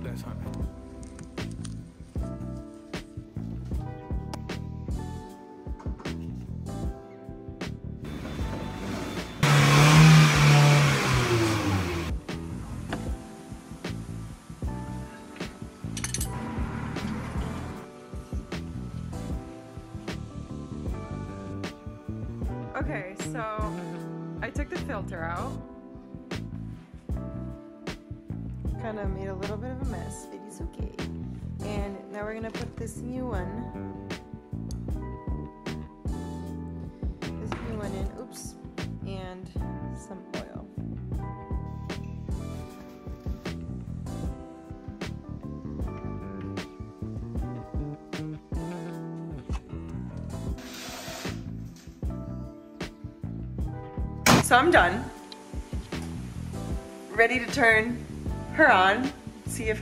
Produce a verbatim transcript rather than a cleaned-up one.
less on it. Okay, so I took the filter out. Kind of made a little bit of a mess, but it's okay. And now we're gonna put this new one. This new one in, oops, and some oil. So I'm done. Ready to turn her on. See if I